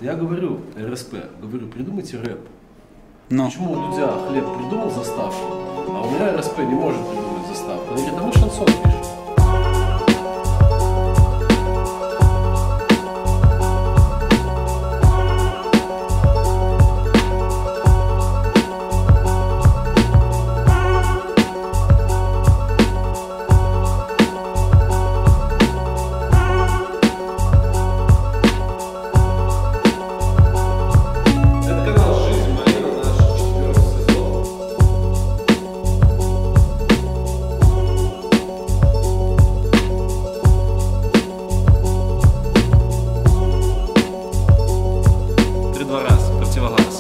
Я говорю РСП, говорю, придумайте рэп. Ну. Почему у Дудя Хлеб придумал заставку, а у меня РСП не может придумать заставку? Он говорит, а мы шансон пишем. Три-два раз, противогаз.